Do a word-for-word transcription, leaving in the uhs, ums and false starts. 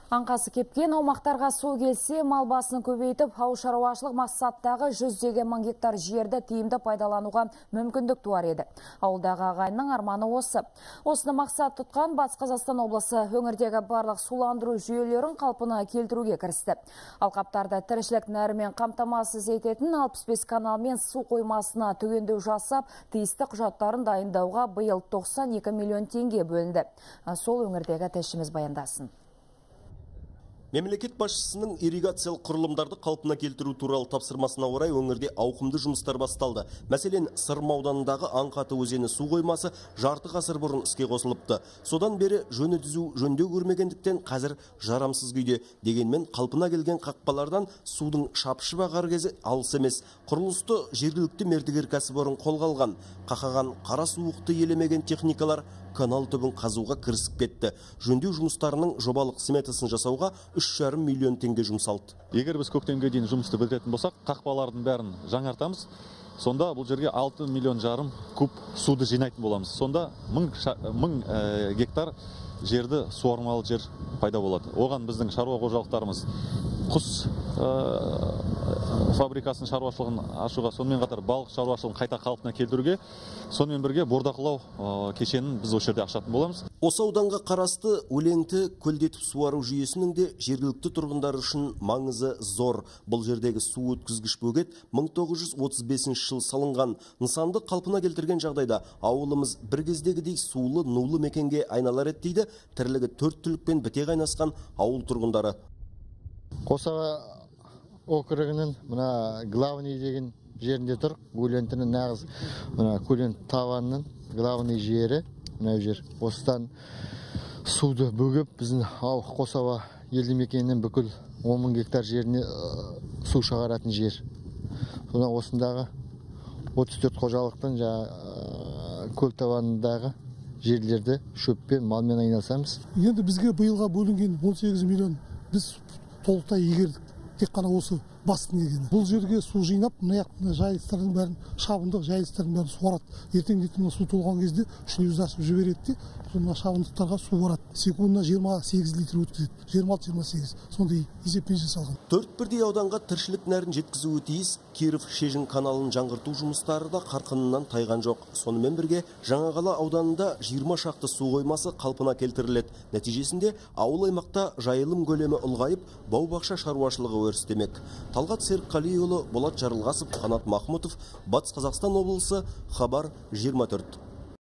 Аңқасы кепкен аумақтарға су келсе, мал басын көбейтіп, ауыл шаруашылық мақсаттағы жүздеген мың гектар жерді тиімді пайдалануға мүмкіндік туар еді. Ауылдағы ағайынның арманы осы. Осыны мақсат тұтқан Батыс Қазақстан облысы өңірдегі барлық суландыру жүйелерін қалпына келтіруге кірісті. Алқаптарда тіршілік нәрімен қамтамасыз ететін алпыс бес канал мен су қоймасына түгендеу жасап, тиісті құжаттарын дайындауға биыл тоқсан екі миллион теңге бөлінді. Сол өңірдегі тілшіміз баяндасын. Мемлекет басшысының ирригациялық құрылымдарды қалпына келтіру туралы тапсырмасына орай өңірде ауқымды жұмыстар басталды. Мәселен, Сырым ауданындағы Аңқаты өзені су қоймасы жарты ғасыр бұрын іске қосылыпты. Содан бері жөні түзу жөндеу көрмегендіктен қазір жарамсыз күйде. Дегенмен қалпына келген қақпалардан судың шапшып ағар кезі алыс емес. Құрылысты жергілікті мердігер кәсіпорын қолға алған. Қақаған қара суықты елемеген техникалар канал түбін қазуға кірісіп кетті. Жөндеу жұмыстарының жобалық сметасын жасауға үш жарым миллион теңге жұмсалды. Егер біз көктемге дейін жұмысты бітіретін болсақ, қақпалардың бәрін жаңартамыз. Сонда бұл жерге алты миллион жарым куб суды жинайтын боламыз. Сонда мың, мың ә, гектар жерді суармалы жер пайда болады. Оған біздің шаруа қожалықтарымыз құс ә, фабрикасын шаруашылығын ашуға, сонымен қатар балық шаруашылығын қайта қалпына келтіруге, сонымен бірге бордақылау ә, кешенін біз осы жерде ашатын боламыз. Осы ауданға қарасты өлеңті көлдетіп суару жүйесінің де жергілікті тұрғындар үшін маңызы зор. Бұл жердегі су өткізгіш бөгет мың тоғыз жүз отыз бесінші жыл салынған. Нысанды қалпына келтірген жағдайда ауылымыз бір кездегідей сулы, нулы мекенге айналар еді дейді тірлігі төрт түлікпен біте қайнасқан ауыл тұрғындары. Қосава округінің мына главный деген жерінде тұр. Көлентінің нағыз мына көлент таванының главный жері мына жер. Осыдан суды бөгіп біздің Қосава елді мекенінің бүкіл он мың гектар жеріне су шығаратын жер. Сонда осындағы отыз төрт қожалықтың көл таванындағы жерлерді шөппен, малмен айналысамыз. Енді бізге биылға бөлінген он сегіз миллион біз толықтай игердік. Тек қана осы бастың егені. Бұл жерге су жинап, мына жайылыстардың бәрін, шабындық жайылыстардың бәрін суарады. Ертеңдетімнен су толған кезде шлюз ашып жібереді де, сонда шабындықтарға су барады. Секундына жиырма сегіз литр өткізеді. жиырма алты жиырма сегіз. Сондай есеппен жасалған. Төрт бірдей ауданға тіршілік нәрін жеткізуі тиіс Киров Шежін каналын жаңғырту жұмыстары да қарқынынан тайған жоқ. Сонымен бірге Жаңақала ауданында жиырма шақты су қоймасы қалпына келтіріледі. Нәтижесінде ауыл аймақта жайылым көлемі ұлғайып, бау-бақша шаруашылығы өрістемек. Талғат Серікқалиұлы, Болат Жарылғасов, Қанат Махмутов, Батыс Қазақстан облысы, Хабар жиырма төрт.